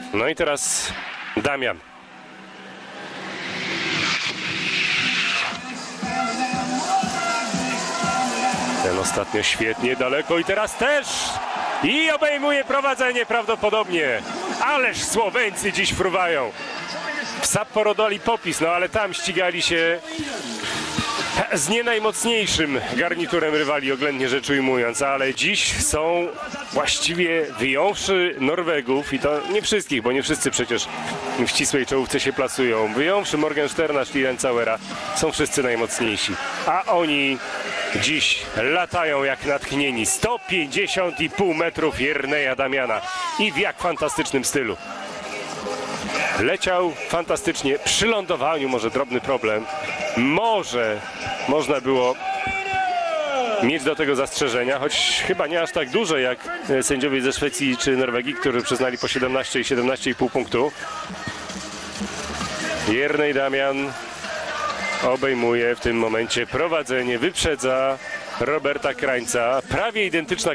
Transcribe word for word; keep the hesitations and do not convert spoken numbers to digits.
No i teraz Damian. Ten ostatnio świetnie daleko i teraz też. I obejmuje prowadzenie prawdopodobnie. Ależ Słoweńcy dziś fruwają. W Sapporodoli popis, no ale tam ścigali się z nie najmocniejszym garniturem rywali, oględnie rzecz ujmując, ale dziś są właściwie, wyjąwszy Norwegów, i to nie wszystkich, bo nie wszyscy przecież w ścisłej czołówce się plasują, wyjąwszy Morgensterna, Schlierencauera, są wszyscy najmocniejsi, a oni dziś latają jak natchnieni. sto pięćdziesiąt i pół metrów Jerneja Damiana i w jak fantastycznym stylu. Leciał fantastycznie, przy lądowaniu może drobny problem, może można było mieć do tego zastrzeżenia, choć chyba nie aż tak duże jak sędziowie ze Szwecji czy Norwegii, którzy przyznali po siedemnaście i siedemnaście i pół punktu. Jernej Damian obejmuje w tym momencie prowadzenie, wyprzedza Roberta Krańca, prawie identyczna